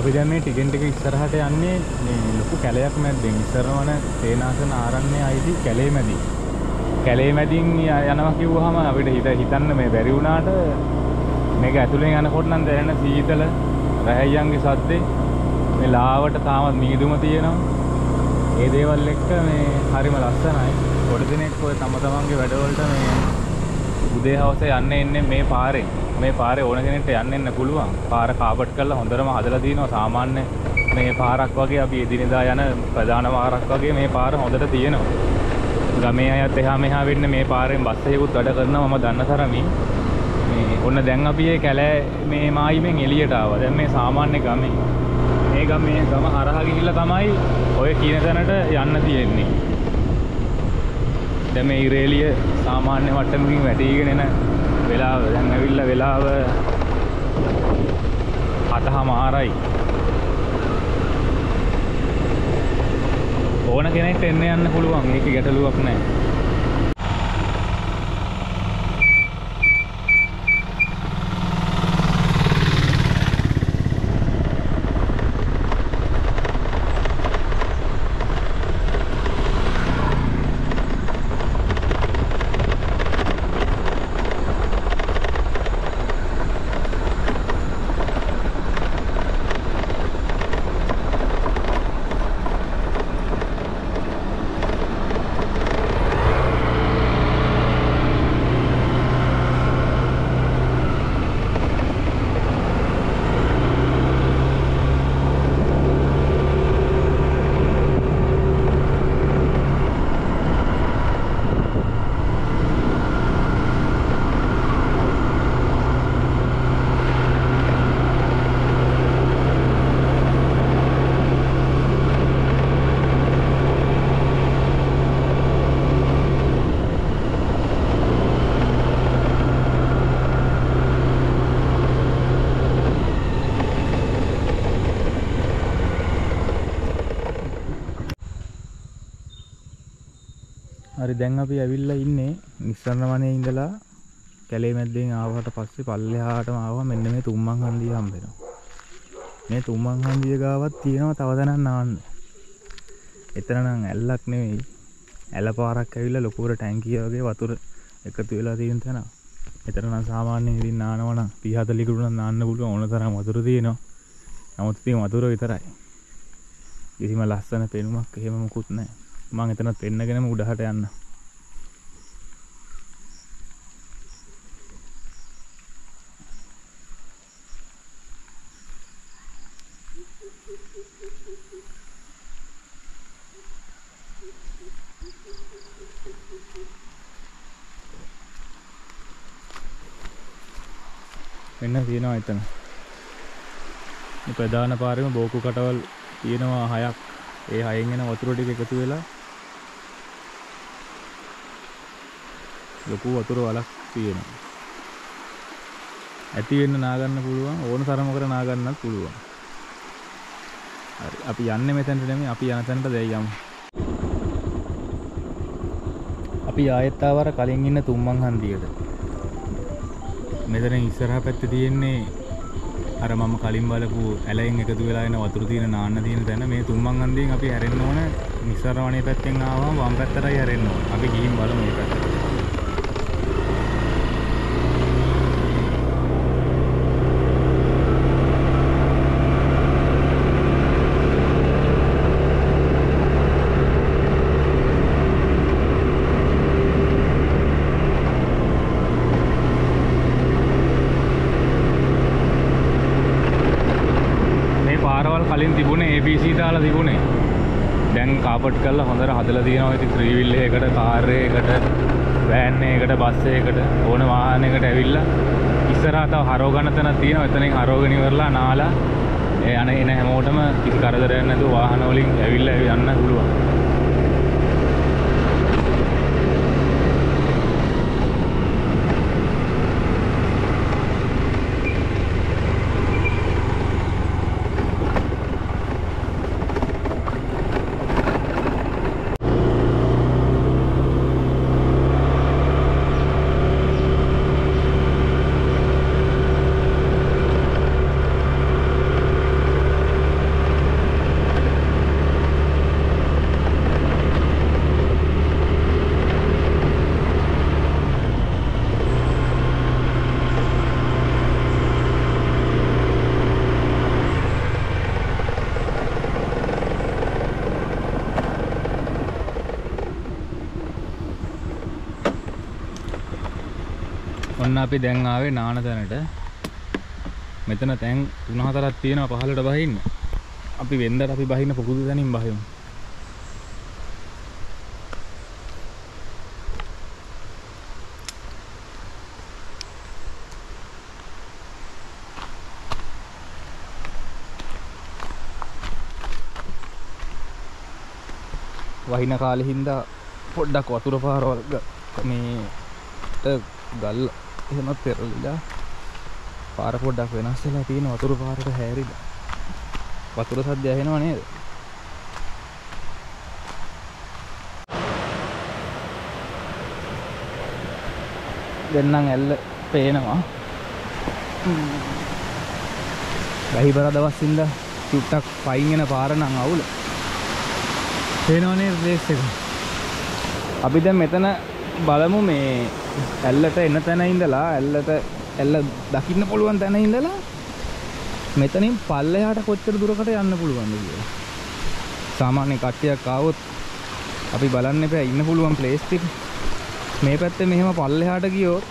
අපි දැන් මේ ටිකෙන් ටික ඉස්සරහට යන්නේ මේ ලොකු කැලයක් මැද්දෙන්. ඉස්සරවන සේනාසන ආරණ්‍ය අයිති කැලේ මැදින්. කැලේ මැදින් යනවා කිව්වහම අපිට හිතන්න මේ බැරි වුණාට මේක ඇතුලෙන් යනකොට නම් දැනෙන සීතල රැහැයන්ගේ සද්දේ මේ ලාවට තාමත් මීදුම තියෙනවා. ඒ දේවල් එක්ක මේ හරිම ලස්සනයි. පොඩි දිනෙක ඔය තමන්ගේ වැඩවලට මේ උදේ හවසේ යන්න එන්නේ මේ පාරේ. මේ පාරේ ඕන කෙනෙක්ට යන්න එන්න පුළුවන්. පාර කාපට් කරලා හොඳටම හදලා දිනවා. සාමාන්‍ය මේ පාරක් වගේ අපි එදිනෙදා යන ප්‍රධාන පාරක් වගේ මේ පාර හොඳට තියෙනවා. ගමේ අයත් එහා මෙහා වෙන්න මේ පාරෙන් බස් එකකුත් වැඩ කරනවා මම දන්න තරමින්. මේ ඔන්න දැන් අපි මේ කැලෑ මේ මායිමෙන් එළියට ආවා. දැන් මේ සාමාන්‍ය ගමේ මේ ගම හරහා ගිහිල්ලා තමයි ඔය කියන තැනට යන්න තියෙන්නේ. දැන් මේ ඉරේලිය සාමාන්‍ය මට්ටමකින් වැටීගෙන එන වෙලාව දැන් ඇවිල්ලා වෙලාව 7:00යි. ඕන කෙනෙක්ට එන්න යන්න පුළුවන්. මේක ගැටලුවක් නැහැ. හරි දැන් අපි ඇවිල්ලා ඉන්නේ නිස්සරණ වනයේ ඉඳලා කැලේ මැද්දෙන් ආවට පස්සේ පල්ලෙහාටම ආවා මෙන්න මේ තුම්මන් හන්දිය හම්බ වෙනවා. මේ තුම්මන් හන්දිය ගාවත් තියෙනවා තව තැනක් නාන්න. එතන නම් ඇල්ලක් නෙවෙයි. ඇල පාරක් ඇවිල්ලා ලොකුවට ටැංකිය වගේ වතුර එකතු වෙලා තියෙන තැන. එතන නම් සාමාන්‍යයෙන් ඉතින් නානවා නම් 30 40 කුළු නම් නාන්න පුළුවන් ඕන තරම් වතුර තියෙනවා. නමුත් ඉතින් වතුර විතරයි. කිසිම ලස්සන පෙනුමක් එහෙම මොකුත් නැහැ. මම එතනත් එන්නගෙනම උඩහට යන්න. මෙන්න තියෙනවා එතන. මේ ප්‍රධාන පාරේම බෝකු කටවල් තියෙනවා 6ක්. ඒ 6න් එන වතුර ටික එකතු වෙලා ලොකු වතුර වලක් තියෙනවා. ඇති වෙන්න නාගන්න පුළුවන් ඕන තරමකට නාගන්නත් පුළුවන්. හරි අපි යන්නේ මෙතනට නෙමෙයි අපි යන තැනට දැන් යමු. අපි ආයෙත් ආවර කලින් ඉන්න තුම්මන් හන්දියට. මෙතන ඉස්සරහා පැත්තේ තියෙන්නේ අර මම කලින් බලපු ඇලෙන් එකතු වෙලා එන වතුර තියෙන නාන්න තියෙන තැන. මේ තුම්මන් හන්දියෙන් අපි හැරෙන්න ඕන නිස්සරණ වනේ පැත්තෙන් ආවම වම් පැත්තටයි හැරෙන්න ඕන. අපි ගිහින් බලමු මේ පැත්තට. කලින් තිබුණේ ABC දාලා තිබුණේ. දැන් කාපට් කරලා හොඳට හදලා තියෙනවා. ඉතින් ත්‍රී වීල් එකකට, කාර් එකකට, වෑන් එකකට, බස් එකකට ඕන වාහනයකට ඇවිල්ලා ඉස්සරහා තව හරව ගන්න තැනක් තියෙනවා. එතනින් හරවගෙන ඉවරලා නාලා එන හැමෝටම කිසි කරදරයක් නැතුව වාහන වලින් ඇවිල්ලා යන්න පුළුවන්. ඔන්න අපි දැන් ආවේ නාන තැනට. මෙතන තැන් 3-4ක් තියෙනවා පහළට බහින්න. අපි වෙන්දට අපි බහින්න පුරුදු තැනින් බහිමු. වහින කාලේ හින්දා පොඩ්ඩක් වතුර පාරවල් මේ ගල් එහෙමත් පෙරලිලා පාර පොඩ්ඩක් වෙනස් වෙලා තියෙන වතුර පාරට හැරිලා වතුර සද්ද ඇහෙනව නේද? දැන් නම් ඇල්ල පේනවා. ගහිබර දවස් ඉඳලා චුට්ටක් පයින් එන පාර නම් අවුල. පේනවනේ ප්ලේස් එක. අපි දැන් මෙතන බලමු මේ ඇල්ලට එන තැන ඉඳලා ඇල්ල දකින්න පුළුවන් තැන ඉඳලා මෙතනින් පල්ලෙහාට කොච්චර දුරකට යන්න පුළුවන්ද කියලා. සාමාන්‍ය කට්ටියක් ආවොත් අපි බලන්න එපා ඉන්න පුළුවන් ප්ලේස් එක. මේ පැත්තේ මෙහෙම පල්ලෙහාට ගියොත්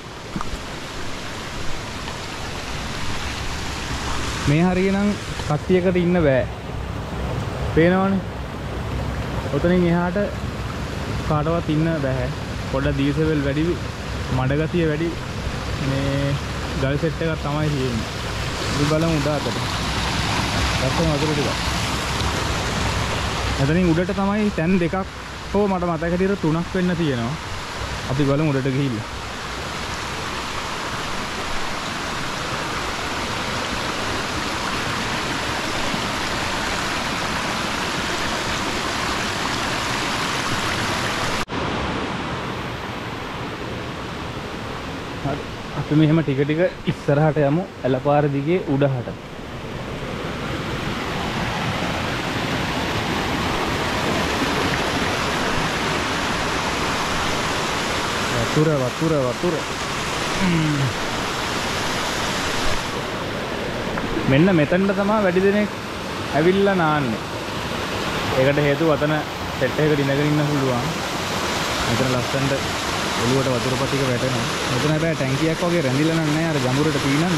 මේ හරියනම් කට්ටියකට ඉන්න බෑ. පේනවනේ. ඔතනින් එහාට කාටවත් ඉන්න බෑ. පොඩ්ඩක් දීසෙවල් වැඩි, මඩ ගතිය වැඩි. මේ ගල් සෙට් එකක් තමයි තියෙන්නේ. අපි බලමු උඩට. දැක්කම වතුර ටික. එතනින් උඩට තමයි තැන් දෙකක් හෝ මට මතක හිටියට 3ක් වෙන්න තියෙනවා. අපි බලමු උඩට ගිහිල්ලා. අපි මෙහෙම ටික ටික ඉස්සරහට යමු ඇලපාර දිගේ උඩහට. වතුර මෙන්න මෙතනට තමයි වැඩි දෙනෙක් ඇවිල්ලා නාන්නේ. ඒකට හේතුව අතන සෙට් එකකට ඉඳගෙන ඉන්න පුළුවන්. මෙතන ලස්සනට ඔළුවට වතුර පටික වැටෙනවා. මෙතන හැබැයි ටැංකියක් වගේ රැඳිලා නැහැ අර ජඹුරට පීනන්න.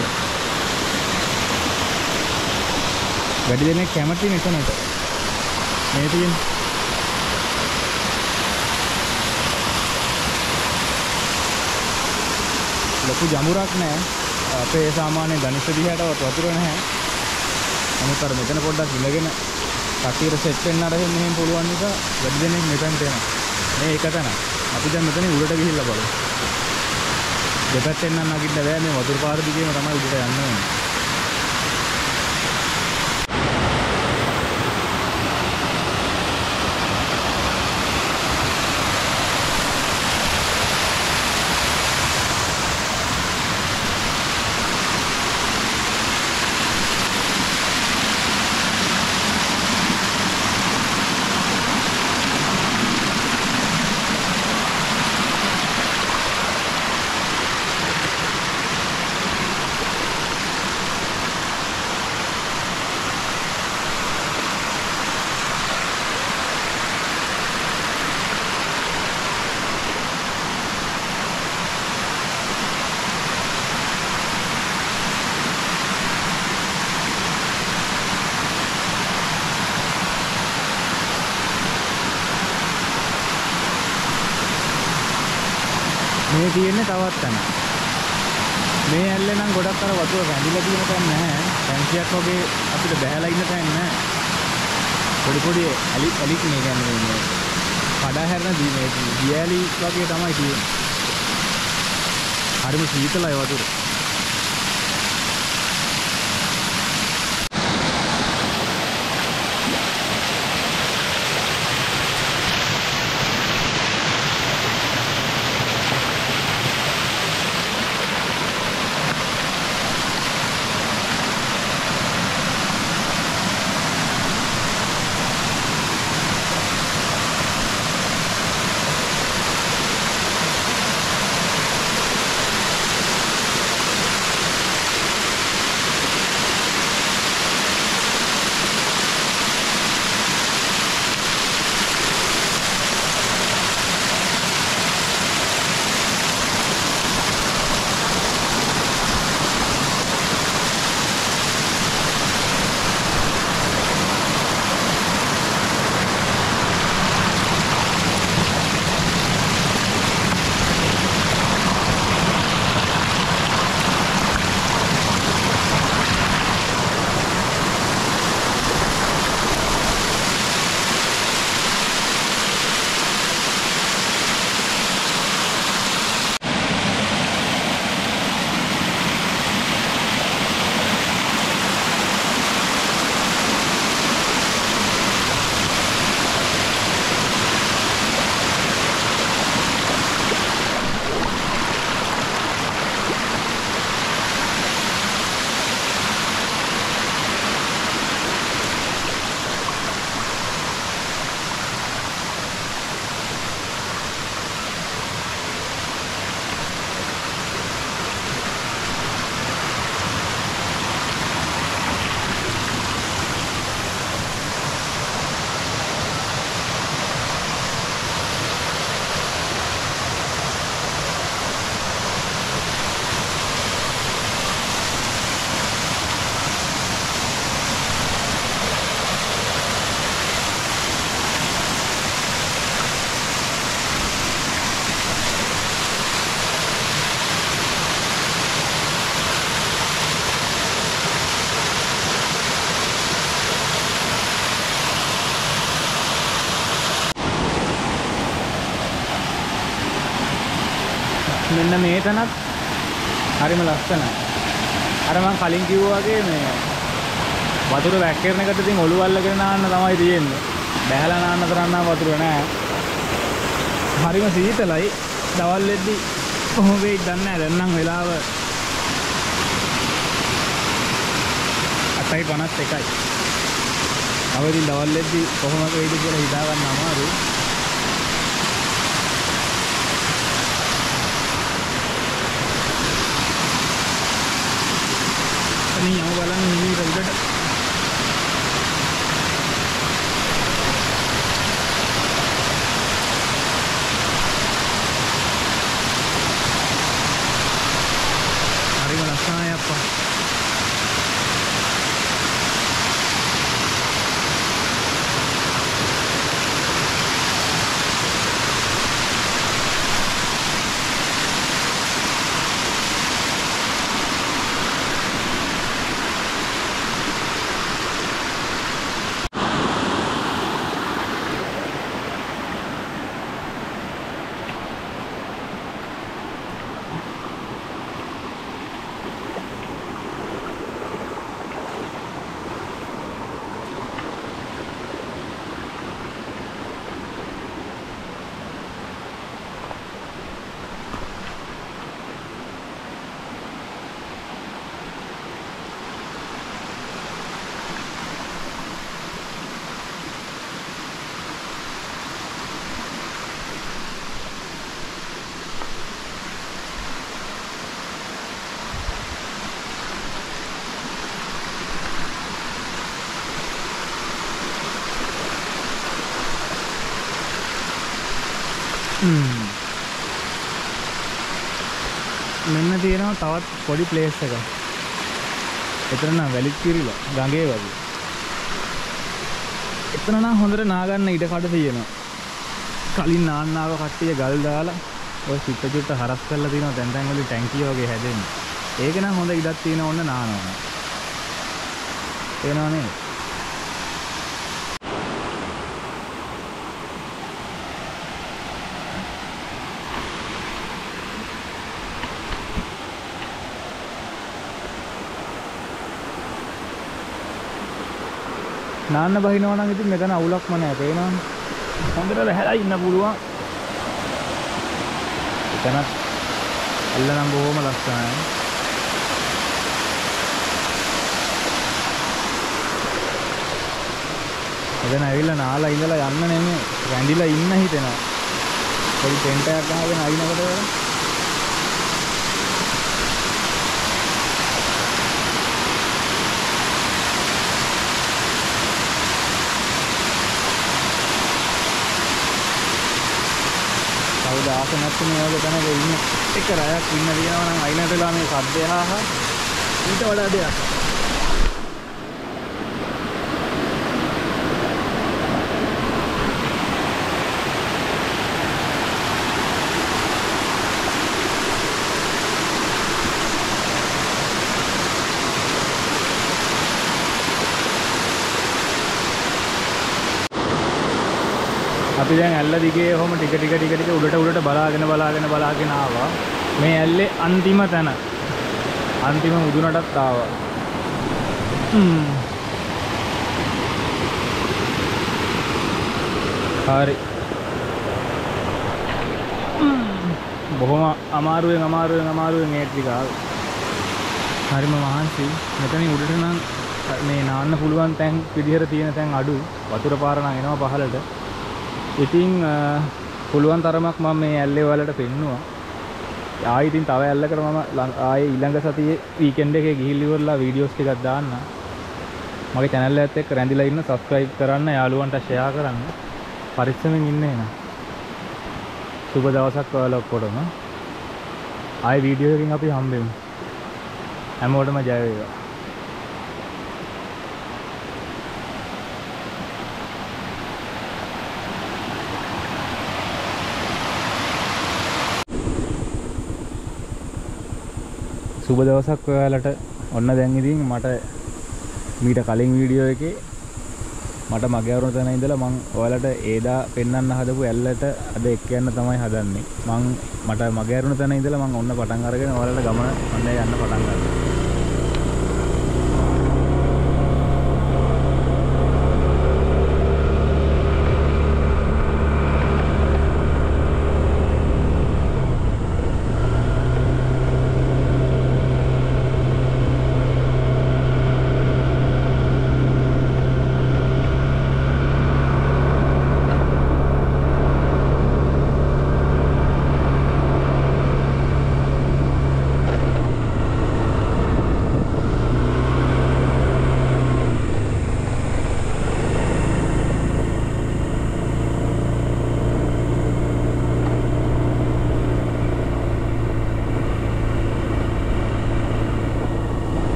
වැඩි දෙනෙක් කැමති මෙතනට. මේ තියෙන ලොකු ජඹුරක් නැහැ. අපේ සාමාන්‍ය ධනිෂ්ඨ දිහාටවත් වතුර නැහැ. නමුත් අර මෙතන පොඩ්ඩක් ඉඳගෙන කටියට සෙට් වෙන්න අර මෙහෙම පුළුවන් නිසා වැඩි දෙනෙක් මෙතනට එනවා. මේ එක තැන. අපි දැන් මෙතන උඩට ගිහිල්ලා බලමු. දෙපැත්තෙන් නම් නගින්න බෑ මේ වතුර පාර දිගේම තමයි උඩට යන්න ඕනේ. මේ තියෙන්නේ තවත් තැන. මේ ඇල්ලේ නම් ගොඩක් අර වතුර රැඳිලා තියෙන තැන නැහැ. ටැංකියක් වගේ අපිට බහැලා ඉන්න තැන නැහැ. පොඩි ඇලි මේ කියන්නේ කඩා හැරෙන මේ දියැලි වගේ තමයි තියෙන්නේ. හරිම සීතලයි වතුර. මෙන්න මේතනත් හරිම ලස්සනයි. අර මම කලින් කිව්වා වගේ මේ වතුර වැක්කිරන එකට ඉතින් ඔළුව අල්ලගෙන නාන්න තමයි තියෙන්නේ. බැහැලා නාන්න තරම් වතුර නෑ. හරිම සීතලයි. දවල් වෙද්දි කොහොම වෙයිද දන්නේ නැහැ. දැන් නම් වෙලාව 8:51යි. අවදින් දවල් වෙද්දි කොහොම වෙයිද කියලා හිතා ගන්න අමාරුයි. අනේ යමු බලන්න හිමීට උඩට. හරිම ලස්සනයි අප්පා. මෙන්න තියෙනවා තවත් පොඩි ප්ලේස් එකක්. එතන නම් වැලිත් කිරිලා ගඟේ වගේ. එතන නම් හොඳට නාගන්න ඉඩ කඩ තියෙනවා. කලින් නාන්නාව කට්ටිය ගල් දාලා ඔය චුට්ට චුට්ට හරස් කරලා තියෙනවා. දැන් දැන් වලින් ටැංකිය වගේ හැදෙන්නේ. ඒක නම් හොඳ ඉඩක් තියෙන ඕන නානවා. තේරෙනව නේද? නාන්න බහිනවා නම් ඉතින් මෙතන අවුලක්ම නැහැ. පේනවනේ. හොඳට වැහැලා ඉන්න පුළුවන්. එතනත් අල්ල නම් බොහොම ලස්සනයි. එතන ඇවිල්ලා නාලා ඉඳලා යන්න නෙමෙයි. රැඳිලා ඉන්න හිතෙනවා. පොඩි ටෙන්ට් එකක් ගහගෙන අයිනකට වල. ආස නැත්නම් මේ වගේ තැනක ඉන්න එක රැයක් ඉන්න දිනවා නම් අයිනට වෙලා මේ සද්දය හා ඊට වඩා දෙයක්. අපි දැන් ඇල්ල දිගේ ඔහොම ටික උඩට බලාගෙන ආවා. මේ ඇල්ලේ අන්තිම තැන. අන්තිම මුදුනටත් ආවා. හරි. බොහොම අමාරුවෙන් මේ ටික ආවා. හරිම මහන්සි. මෙතනින් උඩට නම් මේ නාන්න පුළුවන් තැන් විදිහට තියෙන තැන් අඩු. වතුර පාර නම් එනවා පහළට. ඉතින් පුළුවන් තරමක් මම මේ ඇල්ලේ වලට පෙන්නුවා. ආයෙ ඉතින් තව ඇල්ලකට මම ආයෙ ඊළඟ සතියේ වීකෙන්ඩ් එකේ ගිහිල්ලා ඉවරලා වීඩියෝස් ටිකක් දාන්න. මගේ channel එකත් එක්ක රැඳිලා ඉන්න subscribe කරන්න, යාළුවන්ට share කරන්න. පරිස්සමෙන් ඉන්න එන. සුබ දවසක් ඔයාලා ඔක්කොටම. ආයෙ වීඩියෝ එකකින් අපි හම්බෙමු. හැමෝටම ජය වේවා. සුබ දවසක් ඔයාලට. ඔන්න දැන් ඉතින් මට මීට කලින් වීඩියෝ එකේ මට මගේ අරුණ තැන ඉඳලා මම ඔයාලට ඒදා පෙන්වන්න හදපු ඇල්ලට අද එක්ක යන්න තමයි හදන්නේ. මට මගේ අරුණ තැන ඉඳලා මම ඔන්න පටන් අරගෙන ඔයාලට ගමන ඔන්න යන්න පටන් ගන්නවා.